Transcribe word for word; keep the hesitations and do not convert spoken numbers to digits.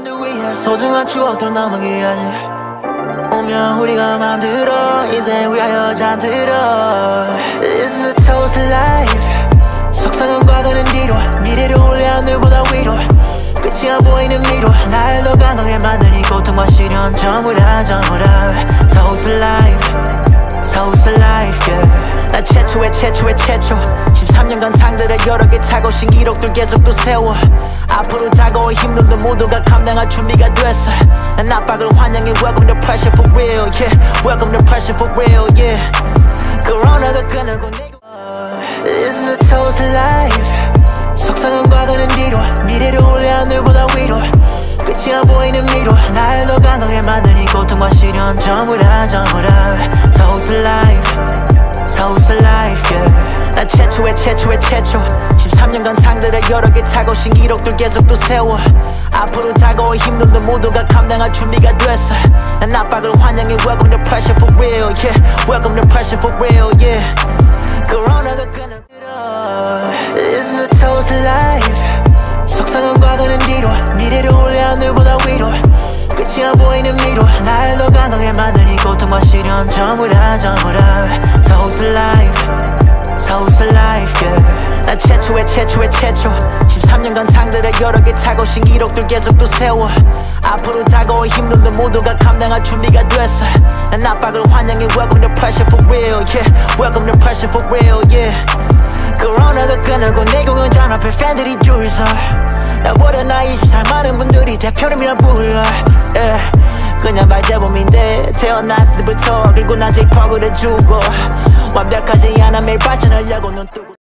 사람들 위해 소중한 추억들 남기야지. 오면 우리가 만들어 이제 위하여 잠들어. It's a toast life. 속상한 과거는 뒤로, 미래를 올려 하늘보다 위로. 끝이 안 보이는 미로, 날 더 강하게 만든 이 고통과 시련 전부 다 전부 다 toast life, toast life, yeah. 난 최초의 최초의 최초. 십삼 년간 상들을 여러 개 타고 신기록들 계속 또 세워. 앞으로 다가올 힘듦도 모두가 감당할 준비가 됐어. 난 압박을 환영해. Welcome to pressure for real, yeah. Welcome to pressure for real, yeah. 코로나가 끊어고 내가 It's a toast life. 속상한 과거는 뒤로, 미래를 올려 하늘보다 위로. 끝이 안 보이는 미로, 날 더 강하게 만든 이 고통과 시련 전부 다 전부 다 toast life, toast life, yeah. 난 최초의 최초의 최초. 십삼 년간 상들을 여러 개 타고 신기록들 계속 또 세워. 앞으로 다가올 힘듦도 모두가 감당할 준비가 됐어. 난 압박을 환영해. Welcome to pressure for real, yeah. Welcome to pressure for real, yeah. 코로나가 끊어. It's a toast life. 속상한 과거는 뒤로, 미래를 올려 하늘보다 위로. 끝이 안 보이는 미로, 날 더 강하게 만든 이 고통과 시련 전부 다 전부 다 toast life, toast life, yeah. 난 최초의 최초의 최초. 십삼 년간 상들을 여러 개 타고 신기록들 계속 또 세워. 앞으로 다가올 힘듦도 모두가 감당할 준비가 됐어. 난 압박을 환영해. Welcome to pressure for real, yeah. Welcome to pressure for real, yeah. 코로나가 끊어고 내 공연 전 앞에 팬들이 줄 서. 나보다 나이 이십 살 많은 분들이 대표님이라 불러, yeah. 그냥 발재범인데 태어났을 때부터 그리고 난 J-팝을 해주고 완벽하지 않아 매일 발전하려고 눈 뜨고